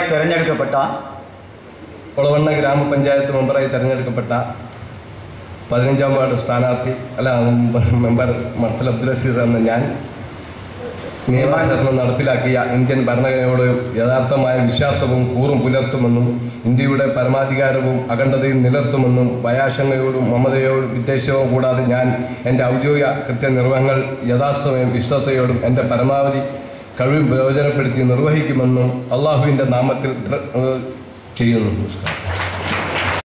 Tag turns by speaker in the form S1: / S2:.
S1: തിരഞ്ഞെടുക്കപ്പെട്ട
S2: ഒളവണ്ണ ഗ്രാമപഞ്ചായത്ത് മെമ്പറായി തിരഞ്ഞെടുക്കപ്പെട്ട 15-ാം വാർഡ് സ്ഥാനാർത്ഥി മെമ്പർ മർത്തൽ അബ്ദുൽ അസീസ് എന്ന ഞാൻ നിയമാനുസരണം നടപ്പിലാക്കിയ ഇന്ത്യൻ ഭരണഘടനയോട് യഥാർത്ഥമായ വിശ്വാസവും കൂറും പുലർത്തുമെന്നും ഇന്ത്യയുടെ പരമാധികാരവും അഖണ്ഡതയും നിലനിർത്തുമെന്നും ഭയാശങ്കയോടും മമതയോടും വിദ്വേഷവും കൂടാതെ ഞാൻ എൻ്റെ ഔദ്യോഗിക കൃത്യനിർവഹങ്ങൾ യഥാസമയം വിശ്വസ്തയോടും എൻ്റെ പരമാവധി കഴിവ് പ്രയോജനപ്പെടുത്തി നിർവഹിക്കുമെന്നും അള്ളാഹുവിൻ്റെ നാമത്തിൽ ചെയ്യുന്നു. നമസ്കാരം.